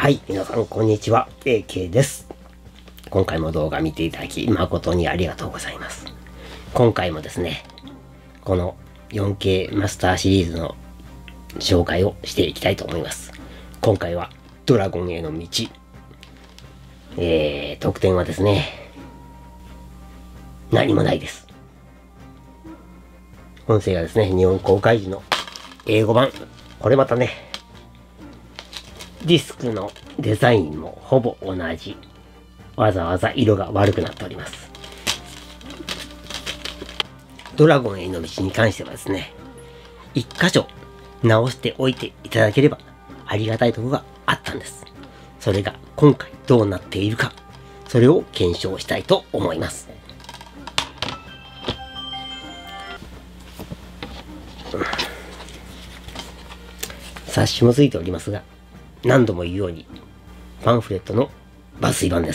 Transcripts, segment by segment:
はい、皆さんこんにちは、AK です。今回も動画見ていただき誠にありがとうございます。今回もですね、この 4K マスターシリーズの紹介をしていきたいと思います。今回はドラゴンへの道。特典はですね、何もないです。音声がですね、日本公開時の英語版。これまたね、ディスクのデザインもほぼ同じ。わざわざ色が悪くなっております。ドラゴンへの道に関してはですね、一箇所直しておいていただければありがたいところがあったんです。それが今回どうなっているか、それを検証したいと思います。冊子もついておりますが、何度も言うようにパンフレットの抜粋版です。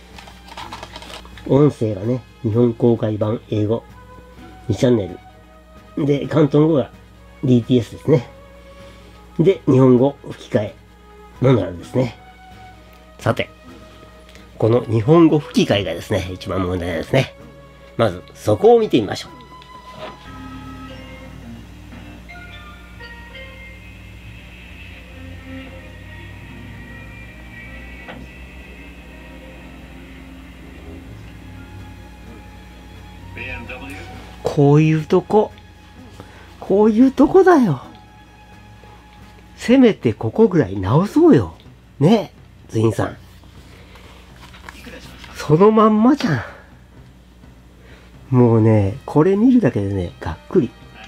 音声がね、日本公開版英語2チャンネルで、広東語が DTS ですね。で、日本語吹き替えモノラルですね。さて、この日本語吹き替えがですね、一番問題なんですね。まずそこを見てみましょう。こういうとこだよ。せめてここぐらい直そうよ。ねえ、ズインさん。そのまんまじゃん。もうね、これ見るだけでね、がっくり。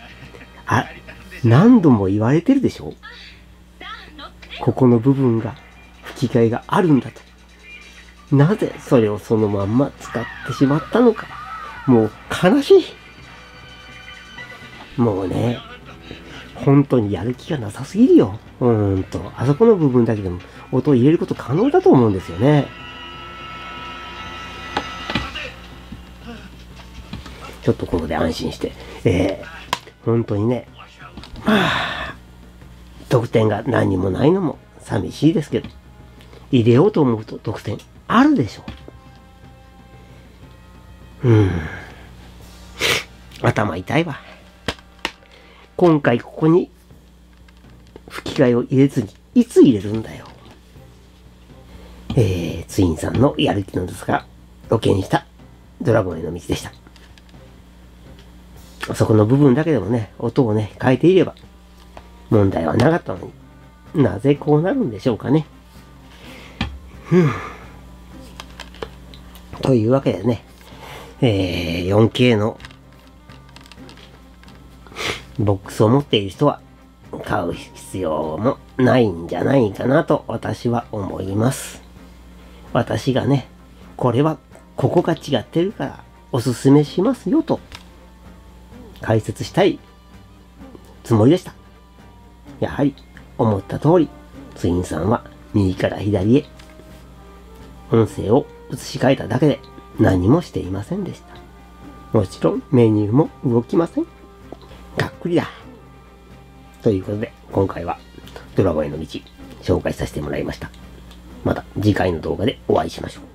何度も言われてるでしょ？ここの部分が、吹き替えがあるんだと。なぜそれをそのまんま使ってしまったのか。もう悲しい。もうね、本当にやる気がなさすぎるよ。あそこの部分だけでも音を入れること可能だと思うんですよね。ちょっとここで安心して、本当にね、得点が何もないのも寂しいですけど、入れようと思うと得点あるでしょう。頭痛いわ。今回ここに吹き替えを入れずにいつ入れるんだよ。ツインさんのやる気のですが露見したドラゴンへの道でした。そこの部分だけでもね、音をね変えていれば問題はなかったのに、なぜこうなるんでしょうかね。というわけでね、4K のボックスを持っている人は買う必要もないんじゃないかなと私は思います。私がね、これはここが違ってるからおすすめしますよと解説したいつもりでした。やはり思った通り、ツインさんは右から左へ音声を移し替えただけで何もしていませんでした。もちろんメニューも動きません。がっくりだ。ということで、今回はドラゴンへの道紹介させてもらいました。また次回の動画でお会いしましょう。